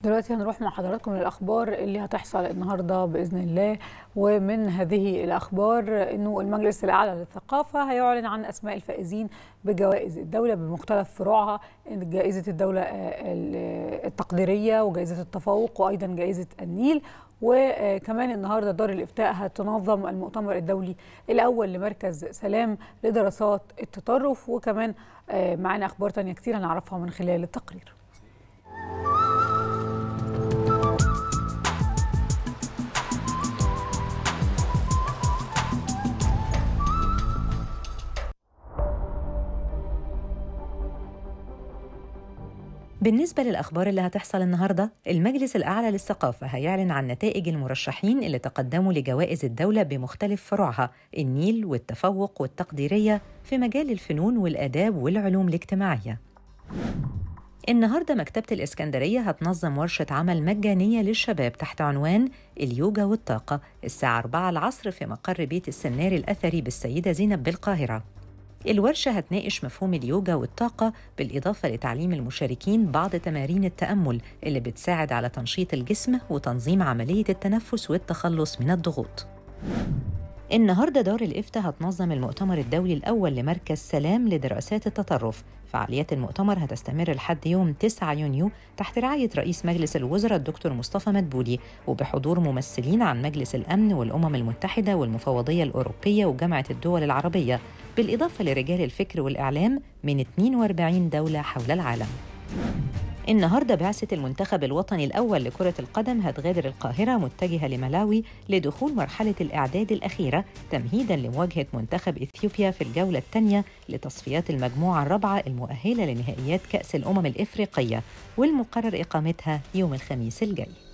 دلوقتي هنروح مع حضراتكم للأخبار اللي هتحصل النهاردة بإذن الله. ومن هذه الأخبار أنه المجلس الأعلى للثقافة هيعلن عن أسماء الفائزين بجوائز الدولة بمختلف فروعها، جائزة الدولة التقديرية وجائزة التفوق وأيضا جائزة النيل. وكمان النهاردة دار الإفتاء هتنظم المؤتمر الدولي الأول لمركز سلام لدراسات التطرف. وكمان معنا أخبار تانية كتير هنعرفها من خلال التقرير. بالنسبة للأخبار اللي هتحصل النهاردة، المجلس الأعلى للثقافة هيعلن عن نتائج المرشحين اللي تقدموا لجوائز الدولة بمختلف فروعها، النيل والتفوق والتقديرية في مجال الفنون والآداب والعلوم الاجتماعية. النهاردة مكتبة الإسكندرية هتنظم ورشة عمل مجانية للشباب تحت عنوان اليوجا والطاقة الساعة 4 العصر في مقر بيت السناري الأثري بالسيدة زينب بالقاهرة. الورشة هتناقش مفهوم اليوجا والطاقة بالإضافة لتعليم المشاركين بعض تمارين التأمل اللي بتساعد على تنشيط الجسم وتنظيم عملية التنفس والتخلص من الضغوط. النهاردة دار الإفتاء هتنظم المؤتمر الدولي الأول لمركز سلام لدراسات التطرف. فعاليات المؤتمر هتستمر لحد يوم 9 يونيو تحت رعاية رئيس مجلس الوزراء الدكتور مصطفى مدبولي، وبحضور ممثلين عن مجلس الأمن والأمم المتحدة والمفوضية الأوروبية وجامعة الدول العربية، بالإضافة لرجال الفكر والإعلام من 42 دولة حول العالم. النهاردة بعثة المنتخب الوطني الأول لكرة القدم هتغادر القاهرة متجهة لملاوي لدخول مرحلة الإعداد الأخيرة تمهيداً لمواجهة منتخب إثيوبيا في الجولة الثانية لتصفيات المجموعة الرابعة المؤهلة لنهائيات كأس الأمم الإفريقية، والمقرر إقامتها يوم الخميس الجاي.